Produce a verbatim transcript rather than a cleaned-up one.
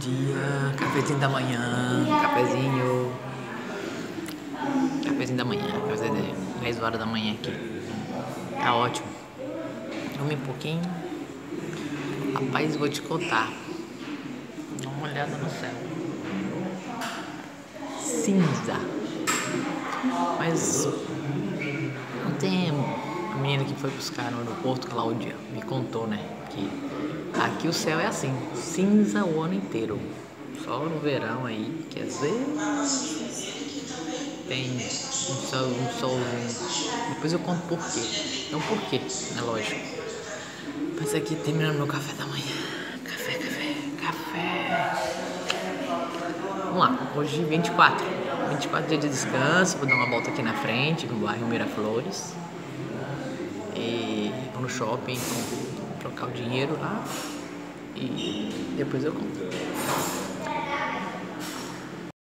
dia, cafezinho da manhã, cafezinho, cafezinho da manhã, cafezinho de dez horas da manhã aqui, tá ótimo, dormi um pouquinho, rapaz, vou te contar, dá uma olhada no céu, cinza, mas não tem, a menina que foi buscar no aeroporto, Cláudia, me contou, né, que aqui o céu é assim, cinza o ano inteiro. Só no verão aí, quer dizer, tem um sol, um solzinho. Depois eu conto por quê. Não por quê, é lógico. Mas aqui terminando meu café da manhã. Café, café, café. Vamos lá, hoje vinte e quatro. vinte e quatro dias de descanso, vou dar uma volta aqui na frente, no bairro Miraflores. E vou no shopping, trocar o dinheiro lá. E depois eu conto.